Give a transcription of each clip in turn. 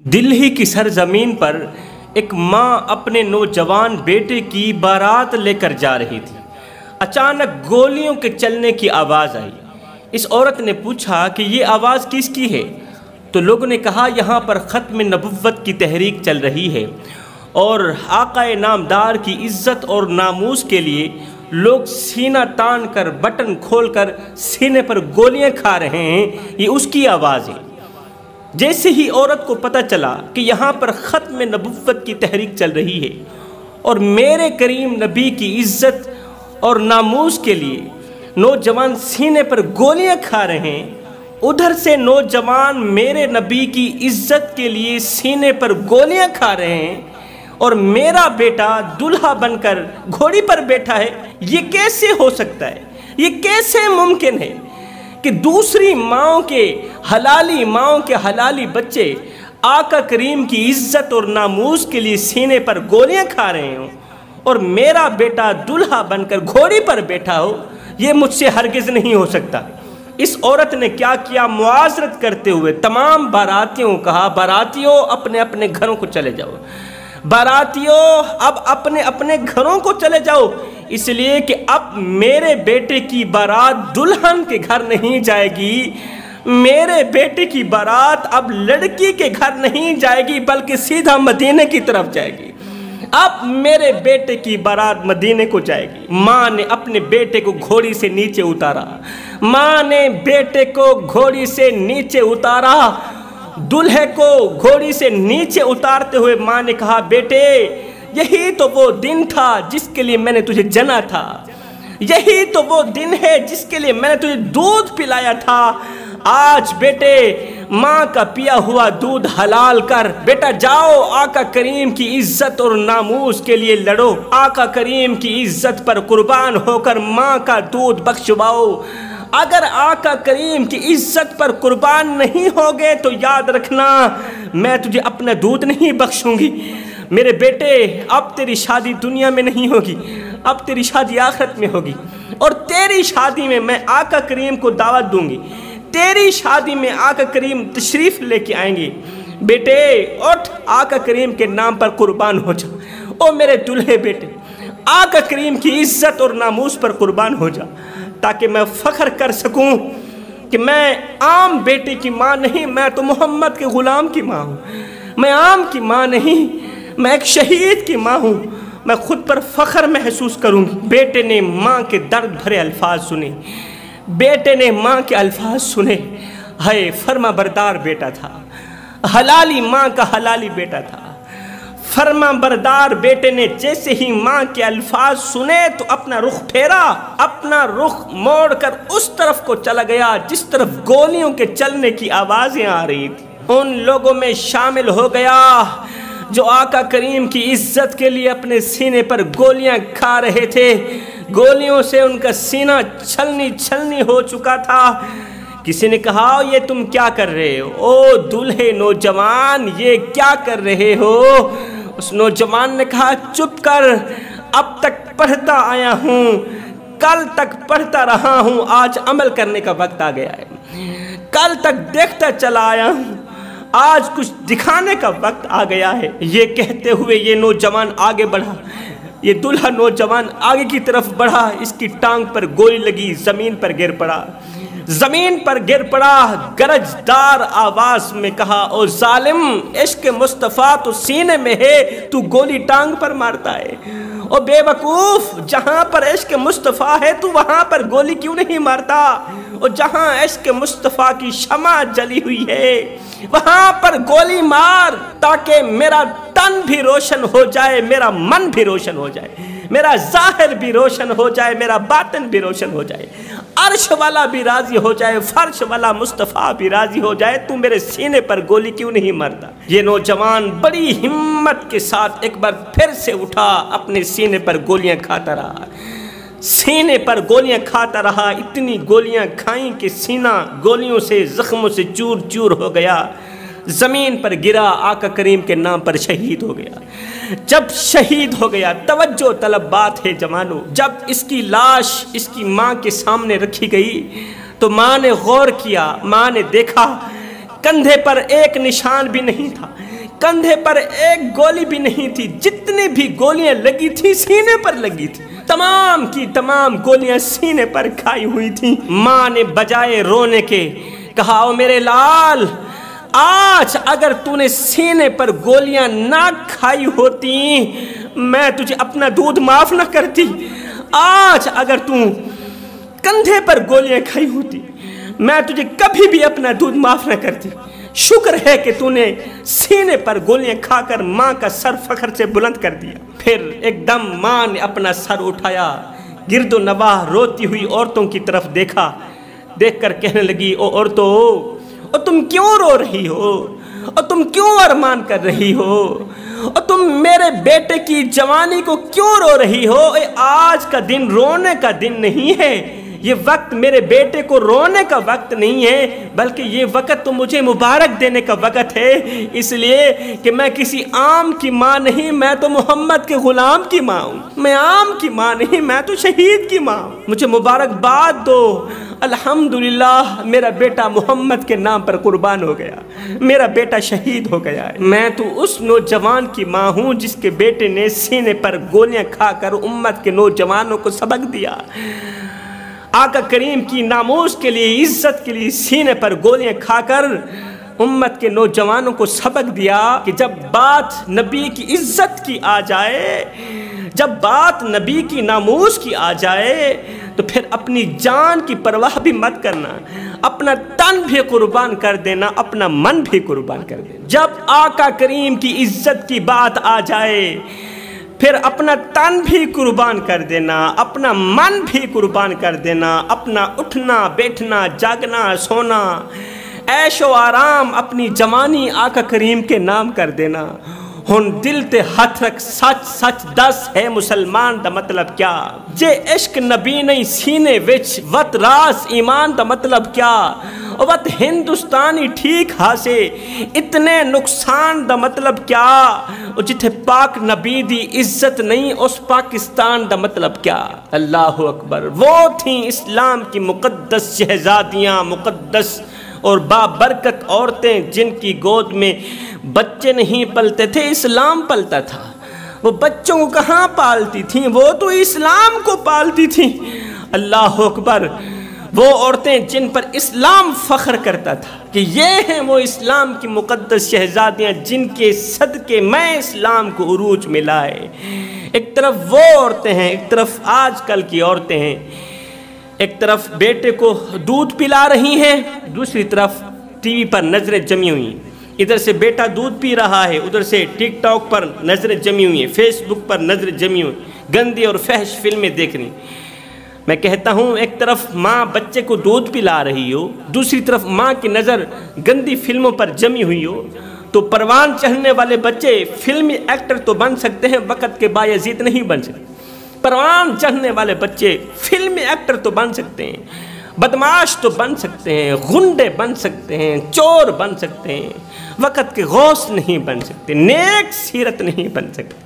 دلہی کی سرزمین پر ایک ماں اپنے نوجوان بیٹے کی بارات لے کر جا رہی تھی۔ اچانک گولیوں کے چلنے کی آواز آئی۔ اس عورت نے پوچھا کہ یہ آواز کس کی ہے؟ تو لوگوں نے کہا یہاں پر ختم نبوت کی تحریک چل رہی ہے اور آقا نامدار کی عزت اور ناموس کے لیے لوگ سینہ تان کر بٹن کھول کر سینے پر گولیاں کھا رہے ہیں، یہ اس کی آواز ہے۔ جیسے ہی عورت کو پتہ چلا کہ یہاں پر ختم نبوت کی تحریک چل رہی ہے اور میرے کریم نبی کی عزت اور ناموس کے لیے نوجوان سینے پر گولیاں کھا رہے ہیں، ادھر سے نوجوان میرے نبی کی عزت کے لیے سینے پر گولیاں کھا رہے ہیں اور میرا بیٹا دلہا بن کر گھوڑی پر بیٹھا ہے، یہ کیسے ہو سکتا ہے؟ یہ کیسے ممکن ہے کہ دوسری ماؤں کے حلالی بچے آقا کریم کی عزت اور ناموس کے لیے سینے پر گولیاں کھا رہے ہوں اور میرا بیٹا دلہا بن کر گھوڑی پر بیٹھا ہو؟ یہ مجھ سے ہرگز نہیں ہو سکتا۔ اس عورت نے کیا کیا؟ معاذرت کرتے ہوئے تمام باراتیوں کو کہا، باراتیوں اپنے اپنے گھروں کو چلے جاؤ، باراتیوں اب اپنے اپنے گھروں کو چلے جاؤ، اس لیے کہ اب میرے بیٹے کی بارات دلہن کے گھر نہیں جائے گی، میرے بیٹے کی بارات اب لڑکی کے گھر نہیں جائے گی بلکہ سیدھا مدینے کی طرف جائے گی۔ اب میرے بیٹے کی بارات مدینے کو جائے گی۔ ماں نے اپنے بیٹے کو گھوڑی سے نیچے اتارا، ماں نے بیٹے کو گھوڑی سے نیچے اتارا، دلہے کو گھوڑی سے نیچے اتارتے ہوئے ماں نے کہا، بیٹے یہی تو وہ دن تھا جس کے لیے میں نے تجھے جنا تھا، یہی تو وہ دن ہے جس کے لیے میں نے تجھے دودھ پلایا تھا۔ آج بیٹے ماں کا پیا ہوا دودھ حلال کر، بیٹا جاؤ آقا کریم کی عزت اور ناموس کے لیے لڑو، آقا کریم کی عزت پر قربان ہو کر ماں کا دودھ بخشواؤ۔ اگر آقا کریم کی عزت پر قربان نہیں ہوگے تو یاد رکھنا میں تجھے اپنا دودھ نہیں بخشوں گی۔ میرے بیٹے اب تیری شادی دنیا میں نہیں ہوگی، اب تیری شادی آخرت میں ہوگی، اور تیری شادی میں آقا کریم کو دعوت دوں گی، تیری شادی میں آقا کریم تشریف لے کے آئیں گے۔ بیٹے اٹھ آقا کریم کے نام پر قربان ہو جا، او میرے دلہے بیٹے آقا کریم کی عزت اور ناموس پر قربان ہو جا، تاکہ میں فخر کر سکوں کہ میں عام بیٹے کی ماں نہیں، میں تو محمد کے غلام کی ماں ہوں، میں عام کی ماں نہیں، میں ایک شہید کی ماں ہوں، میں خود پر فخر محسوس کروں گی۔ بیٹے نے ماں کے درد بھرے الفاظ سنے، بیٹے نے ماں کے الفاظ سنے، ہائے فرما بردار بیٹا تھا، حلالی ماں کا حلالی بیٹا تھا۔ فرما بردار بیٹے نے جیسے ہی ماں کے الفاظ سنے تو اپنا رخ پھیرا، اپنا رخ موڑ کر اس طرف کو چلا گیا جس طرف گولیوں کے چلنے کی آوازیں آ رہی تھی۔ ان لوگوں میں شامل ہو گیا جو آقا کریم کی عزت کے لیے اپنے سینے پر گولیاں کھا رہے تھے، گولیوں سے ان کا سینہ چھلنی ہو چکا تھا۔ کسی نے کہا یہ تم کیا کر رہے ہو؟ او دلہے نوجوان یہ کیا کر رہے ہو؟ اس نوجوان نے کہا چپ کر، اب تک پڑھتا آیا ہوں، کل تک پڑھتا رہا ہوں، آج عمل کرنے کا وقت آ گیا ہے، کل تک دیکھتا چلا آیا ہوں، آج کچھ دکھانے کا وقت آ گیا ہے۔ یہ کہتے ہوئے یہ نوجوان آگے بڑھا، یہ دلہا نوجوان آگے کی طرف بڑھا، اس کی ٹانگ پر گولی لگی، زمین پر گر پڑا، زمین پر گر پڑا، گرجدار آواز میں کہا او ظالم، عشق مصطفیٰ تو سینے میں ہے، تو گولی ٹانگ پر مارتا ہے۔ او بے وقوف، جہاں پر عشق مصطفیٰ ہے تو وہاں پر گولی کیوں نہیں مارتا؟ اور جہاں عشق مصطفیٰ کی شمع جلی ہوئی ہے وہاں پر گولی مار، تاکہ میرا تن بھی روشن ہو جائے، میرا من بھی روشن ہو جائے، میرا ظاہر بھی روشن ہو جائے، میرا باطن بھی روشن ہو جائے، عرش والا بھی راضی ہو جائے، فرش والا مصطفیٰ بھی راضی ہو جائے، تو میرے سینے پر گولی کیوں نہیں مارتا؟ یہ نوجوان بڑی ہمت کے ساتھ ایک بار پھر سے اٹھا، اپنے سینے پر گولیاں کھاتا رہا، سینے پر گولیاں کھاتا رہا، اتنی گولیاں کھائیں کہ سینہ گولیوں سے زخموں سے چور چور ہو گیا، زمین پر گرا، آقا کریم کے نام پر شہید ہو گیا۔ جب شہید ہو گیا، توجہ طلب بات ہے جوانو، جب اس کی لاش اس کی ماں کے سامنے رکھی گئی تو ماں نے غور کیا، ماں نے دیکھا کندھے پر ایک نشان بھی نہیں تھا، کندھے پر ایک گولی بھی نہیں تھی، جتنی بھی گولیاں لگی تھی سینے پر لگی تھی، تمام کی تمام گولیاں سینے پر کھائی ہوئی تھیں۔ ماں نے بجائے رونے کے کہا، او میرے لال، آج اگر تو نے سینے پر گولیاں نہ کھائی ہوتی میں تجھے اپنا دودھ معاف نہ کرتی، آج اگر تو کندھے پر گولیاں کھائی ہوتی میں تجھے کبھی بھی اپنا دودھ معاف نہ کرتی۔ شکر ہے کہ تو نے سینے پر گولیاں کھا کر ماں کا سر فخر سے بلند کر دیا۔ پھر ایک دم ماں نے اپنا سر اٹھایا، گرد و نواح روتی ہوئی عورتوں کی طرف دیکھا، دیکھ کر کہنے لگی، او عورتوں، اور تم کیوں رو رہی ہو، اور تم کیوں ارمان کر رہی ہو، اور تم میرے بیٹے کی جوانی کو کیوں رو رہی ہو؟ آج کا دن رونے کا دن نہیں ہے، یہ وقت میرے بیٹے کو رونے کا وقت نہیں ہے، بلکہ یہ وقت تو مجھے مبارک دینے کا وقت ہے، اس لیے کہ میں کسی عام کی ماں نہیں، میں تو محمد کے غلام کی ماں ہوں، میں عام کی ماں نہیں، میں تو شہید کی ماں ہوں، مجھے مبارکباد دو، الحمدللہ میرا بیٹا محمد کے نام پر قربان ہو گیا، میرا بیٹا شہید ہو گیا ہے۔ میں تو اس نوجوان کی ماں ہوں جس کے بیٹے نے سینے پر گولیاں کھا کر امت کے نوجوانوں کو سبق دیا، آقا کریم کی ناموس کے لیے، عزت کے لیے سینے پر گولیاں کھا کر امت کے نوجوانوں کو سبق دیا کہ جب بات نبی کی عزت کی آ جائے، جب بات نبی کی ناموس کی آ جائے تو پھر اپنی جان کی پرواہ بھی مت کرنا، اپنا تن بھی قربان کر دینا، اپنا من بھی قربان کر دینا۔ جب آقا کریم کی عزت کی بات آ جائے پھر اپنا تن بھی قربان کر دینا، اپنا من بھی قربان کر دینا، اپنا اٹھنا بیٹھنا جاگنا سونا عیش و آرام اپنی جوانی آقا کریم کے نام کر دینا۔ ہن دل تے ہاتھ رکھ، سچ سچ دس ہے مسلمان دا مطلب کیا؟ جے عشق نبی نہیں سینے وچ وت راس ایمان دا مطلب کیا؟ وت ہندوستانی ٹھیک ہاسے اتنے نقصان دا مطلب کیا؟ جتھے پاک نبی دی عزت نہیں اس پاکستان دا مطلب کیا؟ اللہ اکبر۔ وہ تھیں اسلام کی مقدس شہزادیاں، مقدس اور بابرکت عورتیں جن کی گود میں بچے نہیں پلتے تھے، اسلام پلتا تھا۔ وہ بچوں کو کہاں پالتی تھیں؟ وہ تو اسلام کو پالتی تھیں۔ اللہ اکبر۔ وہ عورتیں جن پر اسلام فخر کرتا تھا کہ یہ ہیں وہ اسلام کی مقدس شہزادیاں جن کے صدقے میں اسلام کو عروج میں لائے۔ ایک طرف وہ عورتیں ہیں، ایک طرف آج کل کی عورتیں ہیں، ایک طرف بیٹے کو دودھ پلا رہی ہیں، دوسری طرف ٹی وی پر نظریں جمی ہوئی ہیں۔ ادھر سے بیٹا دودھ پی رہا ہے، ادھر سے ٹک ٹاک پر نظریں جمی ہوئی ہیں، فیس بک پر نظریں جمی ہوئی ہیں، گندی اور فحش فلمیں دیکھ رہی ہیں۔ میں کہتا ہوں ایک طرف ماں بچے کو دودھ پلا رہی ہو، دوسری طرف ماں کی نظر گندی فلموں پر جمی ہوئی ہو، تو پروان چڑھنے والے بچے فلمی ایکٹر تو بن سکتے ہیں، وقت کے بایزید نہیں بن سکتے۔ پروان چڑھنے والے بچے فلمی ایکٹر تو بن سکتے ہیں، بدماش تو بن سکتے ہیں، غنڈے بن سکتے ہیں، چور بن سکتے ہیں، وقت کے غوث نہیں بن سکتے، نیک سیرت نہیں بن سکتے۔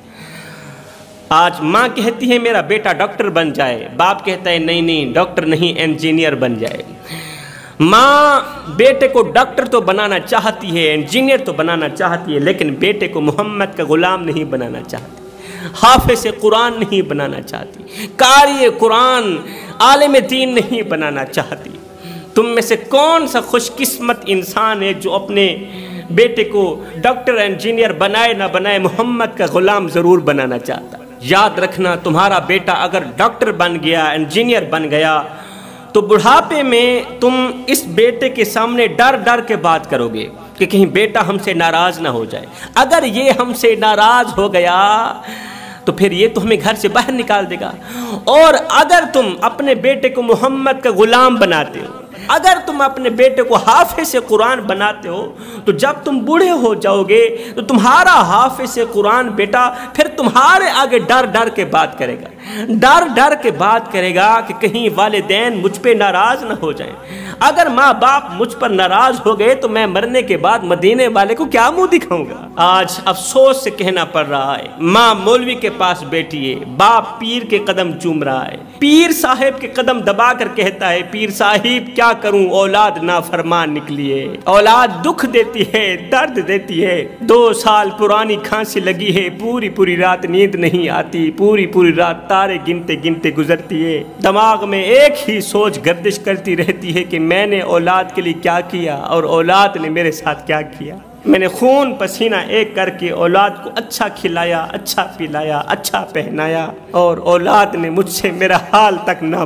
آج ماں کہتی ہے میرا بیٹا ڈاکٹر بن جائے، باپ کہتا ہے نہیں نہیں ڈاکٹر نہیں انجینئر بن جائے۔ ماں بیٹے کو ڈاکٹر تو بنانا چاہتی ہے، انجینئر تو بنانا چاہتی ہے، لیکن بیٹے کو محمد کا غلام نہیں بنانا چاہتی، حافظ قرآن نہیں بنانا چاہتی، قاری قرآن عالم دین نہیں بنانا چاہتی۔ تم میں سے کون سا خوش قسمت انسان ہے جو اپنے بیٹے کو ڈاکٹر انجینئر بنائے نہ بنائے محمد کا غلام ضرور بنانا چاہتا۔ یاد رکھنا تمہارا بیٹا اگر ڈاکٹر بن گیا، انجینئر بن گیا، تو بڑھاپے میں تم اس بیٹے کے سامنے ڈر ڈر کے بات کرو گے کہ کہیں بیٹا ہم سے ناراض نہ ہو جائے۔ اگر یہ ہم سے ناراض ہو گیا تو پھر یہ تو ہمیں گھر سے باہر نکال دے گا۔ اور اگر تم اپنے بیٹے کو محمد کا غلام بناتے ہو، اگر تم اپنے بیٹے کو حافظ قرآن بناتے ہو، تو جب تم بوڑھے ہو جاؤ گے تو تمہارا حافظ قرآن بیٹا پھر تمہارے آگے ڈر ڈر کے بات کرے گا۔ ڈر ڈر کے بات کرے گا کہ کہیں والدین مجھ پہ ناراض نہ ہو جائیں۔ اگر ماں باپ مجھ پر ناراض ہو گئے تو میں مرنے کے بعد مدینے والے کو کیا منہ دکھاؤں گا؟ آج افسوس سے کہنا پڑ رہا ہے، ماں مولوی کے پاس بیٹھی ہے، باپ پیر کے قدم چوم رہا ہے، پیر صاحب کے قدم دبا کر کہتا ہے پیر صاحب کیا کروں، اولاد نافرمان نکلی ہے، اولاد دکھ دیتی ہے، درد دیتی ہے، 2 سال پرانی کھانسی لگی ہے، پوری رات نیند نہیں آتی، پوری رات تارے گنتے گنتے گزرتی ہے، دماغ میں ایک ہی سوچ گردش کرتی رہتی ہے کہ میں نے اولاد کے لیے کیا کیا اور اولاد نے میرے ساتھ کیا کیا۔ میں نے خون پسینہ ایک کر کے اولاد کو اچھا کھلایا، اچھا پلایا، اچھا پہنایا، اور اولاد نے مجھ سے میرا حال تک نہ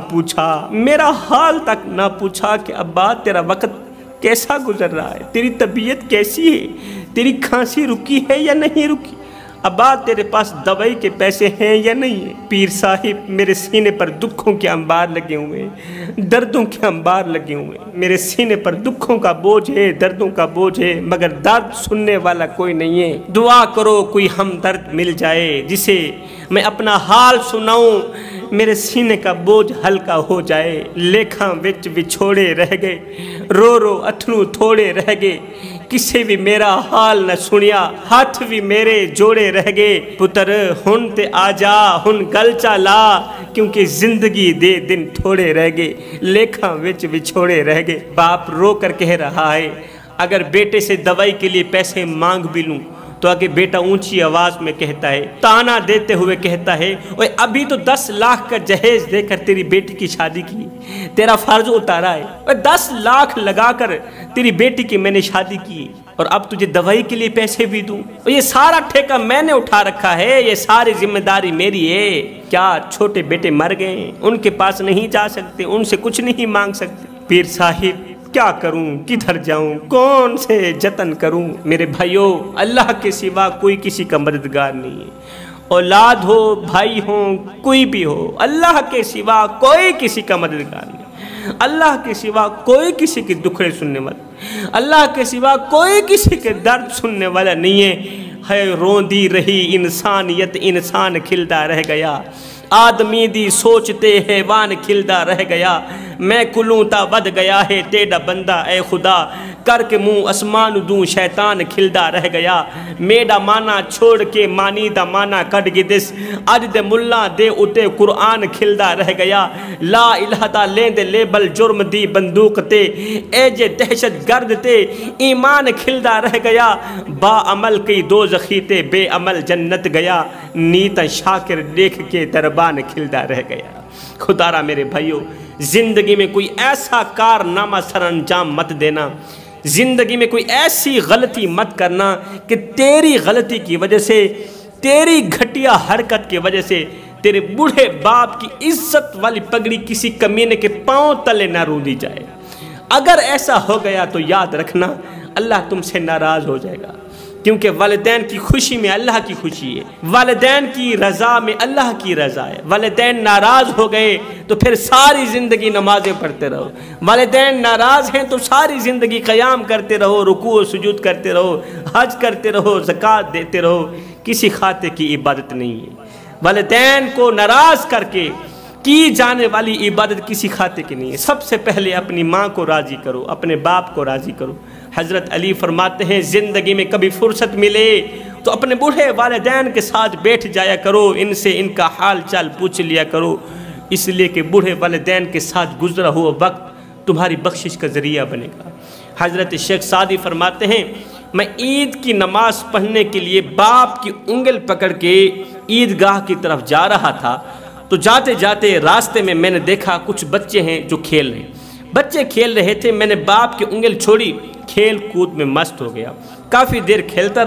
پوچھا کہ ابا تیرا وقت کیسا گزر رہا ہے، تیری طبیعت کیسی ہے، تیری کھانسی رکی ہے یا نہیں رکی، ابا تیرے پاس دوائی کے پیسے ہیں یا نہیں ہیں۔ پیر صاحب میرے سینے پر دکھوں کے انبار لگے ہوئے ہیں، دردوں کے انبار لگے ہوئے ہیں، میرے سینے پر دکھوں کا بوجھ ہے، دردوں کا بوجھ ہے، مگر درد سننے والا کوئی نہیں ہے۔ دعا کرو کوئی ہمدرد مل جائے جسے میں اپنا حال سناؤں، میرے سینے کا بوجھ ہلکا ہو جائے۔ لیکھاں وچ وچھوڑے رہ گئے، رو اتھنو تھوڑے رہ گئے، کسے بھی میرا حال نہ سنیا، ہاتھ بھی میرے جوڑے رہ گئے۔ پتر ہن تے آجا ہن گل چلا، کیونکہ زندگی دے دن تھوڑے رہ گئے، لیکھاں وچ وچھوڑے رہ گئے۔ باپ رو کر کہہ رہا ہے اگر بیٹے سے دوائی کے لیے پیسے مانگ بھی لوں تو آگے بیٹا اونچی آواز میں کہتا ہے، تانا دیتے ہوئے کہتا ہے، اوے ابھی تو 10 لاکھ کا جہیز دے کر تیری بیٹی کی شادی کی، تیرا فرض اتارا ہے، اوے 10 لاکھ لگا کر تیری بیٹی کی میں نے شادی کی، اور اب تجھے دوائی کے لیے پیسے بھی دوں، اور یہ سارا ٹھیکہ میں نے اٹھا رکھا ہے، یہ ساری ذمہ داری میری ہے۔ کیا چھوٹے بیٹے مر گئے، ان کے پاس نہیں جا سکتے، ان سے کچھ نہیں مانگ سکتے؟ پیر صاحب کیا کروں، کدھر جاؤں، کون سے جتن کروں؟ میرے بھائیوں، اللہ کے سوا کوئی کسی کا مددگار نہیں ہے، اولاد ہو، بھائی ہوں، کوئی بھی ہو، اللہ کے سوا کوئی کسی کا مددگار نہیں، اللہ کے سوا کوئی کسی کے دکھڑے سننے والا، اللہ کے سوا کوئی کسی کے درد سننے والا نہیں ہے۔ روندی رہی انسانیت، انسان کھلتا رہ گیا، آدمی دی سوچتے حیوان کھلتا رہ گیا، میں کلوں تا ود گیا ہے تیڑا بندہ اے خدا، کر کے منہ اسمان دوں شیطان کھلتا رہ گیا، میڈا مانا چھوڑ کے مانی دا مانا کٹ گدس، اج دے ملا دے اتے قرآن کھلتا رہ گیا، لا الہ دا لین دے لیبل جرم دی بندوق تے، اے جے دہشت گرد تے ایمان کھلتا رہ گیا، با عمل کی دوزخی تے بے عمل جنت گیا، نیت شاکر دیکھ کے دربان کھلتا رہ گیا۔ خدا را میرے بھائیوں، زندگی میں کوئی ایسا کارنامہ سر انجام مت دینا، زندگی میں کوئی ایسی غلطی مت کرنا کہ تیری غلطی کی وجہ سے، تیری گھٹیا حرکت کی وجہ سے تیرے بوڑھے باپ کی عزت والی پگڑی کسی کمینے کے پاؤں تلے نہ روندی جائے۔ اگر ایسا ہو گیا تو یاد رکھنا اللہ تم سے ناراض ہو جائے گا، کیونکہ والدین کی خوشی میں اللہ کی خوشی ہے، والدین کی رضا میں اللہ کی رضا ہے۔ والدین ناراض ہو گئے تو پھر ساری زندگی نمازیں پڑھتے رہو، والدین ناراض ہیں تو ساری زندگی قیام کرتے رہو، رکوع و سجود کرتے رہو، حج کرتے رہو، زکوٰۃ دیتے رہو، کسی کھاتے کی عبادت نہیں ہے۔ والدین کو ناراض کر کے کی جانے والی عبادت کسی کھاتے کی نہیں ہے۔ سب سے پہلے اپنی ماں کو راضی کرو، اپنے باپ کو راضی کرو۔ حضرت علی فرماتے ہیں زندگی میں کبھی فرصت ملے تو اپنے بوڑھے والدین کے ساتھ بیٹھ جایا کرو، ان سے ان کا حال چال پوچھ لیا کرو، اس لیے کہ بوڑھے والدین کے ساتھ گزرا ہوا وقت تمہاری بخشش کا ذریعہ بنے گا۔ حضرت شیخ سعدی فرماتے ہیں میں عید کی نماز پڑھنے کے لیے باپ کی انگل پکڑ کے عیدگاہ کی طرف جا رہا تھا، تو جاتے جاتے راستے میں نے دیکھا کچھ بچے ہیں جو کھیل رہے ہیں، بچے کھیل رہے تھے، میں نے باپ کی انگل چھوڑی، کھیل کود میں مست ہو گیا، کافی دیر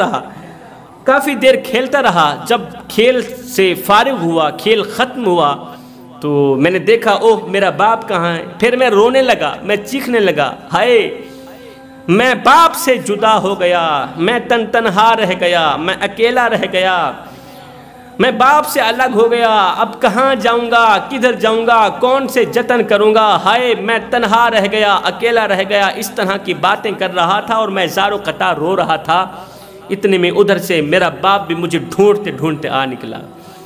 کھیلتا رہا، جب کھیل سے فارغ ہوا، کھیل ختم ہوا تو میں نے دیکھا اوہ میرا باپ کہاں ہے، پھر میں رونے لگا، میں چیخنے لگا، ہائے میں باپ سے جدا ہو گیا، میں تنہا رہ گیا، میں اکیلا رہ گیا، میں باپ سے الگ ہو گیا، اب کہاں جاؤں گا، کدھر جاؤں گا، کون سے جتن کروں گا، ہائے میں تنہا رہ گیا، اکیلا رہ گیا، اس طرح کی باتیں کر رہا تھا اور میں زار و قطار رو رہا تھا۔ اتنے میں ادھر سے میرا باپ بھی مجھے ڈھونڈتے آ نکلا،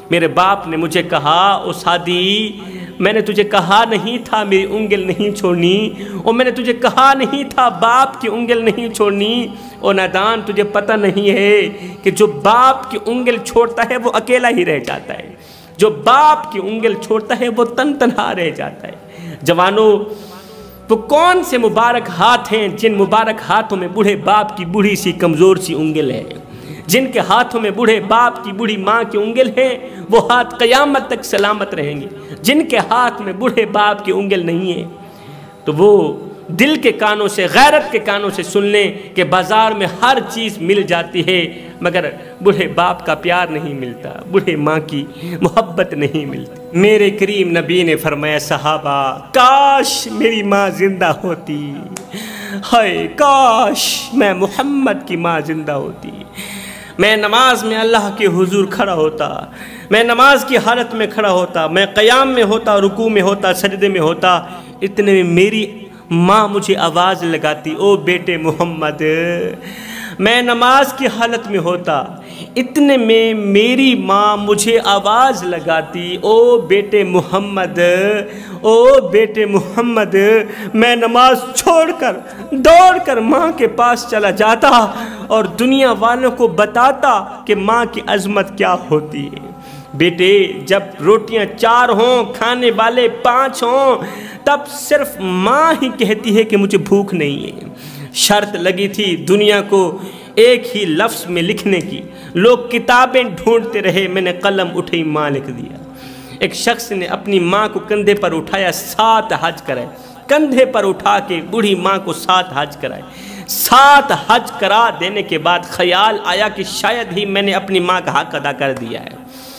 میرے باپ نے مجھے کہا او سعدی میں نے تجھے کہا نہیں تھا میری انگل نہیں چھوڑنی، اور میں نے تجھے کہا نہیں تھا باپ کی انگل نہیں چھوڑنی۔ اور نادان تجھے پتہ نہیں ہے کہ جو باپ کی انگل چھوڑتا ہے وہ اکیلا ہی رہ جاتا ہے، جو باپ کی انگل چھوڑتا ہے وہ تنہا رہ جاتا ہے۔ جوانوں، وہ کون سے مبارک ہاتھ ہیں جن مبارک ہاتھوں میں بوڑھے باپ کی بوڑھی سی کمزور سی انگل ہے؟ جن کے ہاتھوں میں بوڑھے باپ کی بوڑھی ماں کی انگل ہے وہ ہاتھ قیامت تک سلامت رہیں گے۔ جن کے ہاتھ میں بوڑھے باپ کی انگل نہیں ہے تو وہ دل کے کانوں سے، غیرت کے کانوں سے سن لیں کہ بازار میں ہر چیز مل جاتی ہے مگر بوڑھے باپ کا پیار نہیں ملتا، بوڑھے ماں کی محبت نہیں ملتی۔ میرے کریم نبی نے فرمایا صحابہ کاش میری ماں زندہ ہوتی، ہائے کاش میں محمد کی ماں زندہ ہوتی، میں نماز میں اللہ کے حضور کھڑا ہوتا، میں نماز کی حالت میں کھڑا ہوتا، میں قیام میں ہوتا، رکوع میں ہوتا، سجدے میں ہوتا، اتنے میں میری ماں مجھے آواز لگاتی او بیٹے محمد۔ میں نماز کی حالت میں ہوتا، اتنے میں میری ماں مجھے آواز لگاتی او بیٹے محمد، او بیٹے محمد۔ میں نماز چھوڑ کر دوڑ کر ماں کے پاس چلا جاتا اور دنیا والوں کو بتاتا کہ ماں کی عظمت کیا ہوتی ہے۔ بیٹے جب روٹیاں 4 ہوں، کھانے والے 5 ہوں، تب صرف ماں ہی کہتی ہے کہ مجھے بھوک نہیں ہے۔ شرط لگی تھی دنیا کو ایک ہی لفظ میں لکھنے کی، لوگ کتابیں ڈھونڈتے رہے، میں نے قلم اٹھائی ماں لکھ دیا۔ ایک شخص نے اپنی ماں کو کندھے پر اٹھایا، 7 حج کرائے، کندھے پر اٹھا کے بوڑھی ماں کو 7 حج کرائے۔ 7 حج کرا دینے کے بعد خیال آیا کہ شاید ہی میں نے اپنی ماں کا حق ادا کر دیا ہے۔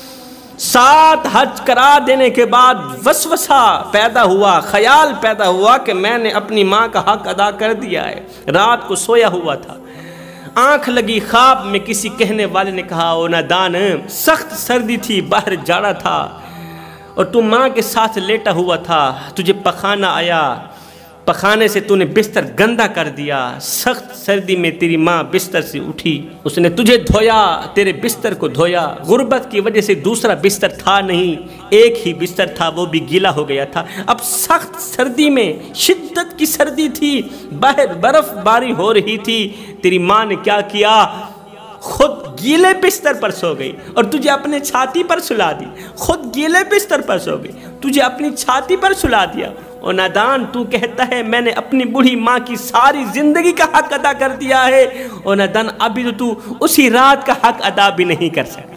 7 حج کرا دینے کے بعد وسوسہ پیدا ہوا، خیال پیدا ہوا کہ میں نے اپنی ماں کا حق ادا کر دیا ہے۔ رات کو سویا ہوا تھا، آنکھ لگی، خواب میں کسی کہنے والے نے کہا او نادان سخت سردی تھی، باہر جاڑا تھا اور تو ماں کے ساتھ لیٹا ہوا تھا، تجھے پخانہ آیا، پخانے سے تو نے بستر گندا کر دیا، سخت سردی میں تیری ماں بستر سے اٹھی، اس نے تجھے دھویا، تیرے بستر کو دھویا، غربت کی وجہ سے دوسرا بستر تھا نہیں، ایک ہی بستر تھا وہ بھی گیلا ہو گیا تھا۔ اب سخت سردی میں، شدت کی سردی تھی، باہر برف باری ہو رہی تھی، تیری ماں نے کیا کیا؟ خود گیلے بستر پر سو گئی اور تجھے اپنے چھاتی پر سلا دی، خود گیلے بستر پر سو گئی، تجھے اپنی چھاتی پر سلا دیا۔ اور نادان تو کہتا ہے میں نے اپنی بوڑھی ماں کی ساری زندگی کا حق ادا کر دیا ہے، اور نادان ابھی تو اسی رات کا حق ادا بھی نہیں کر سکتا۔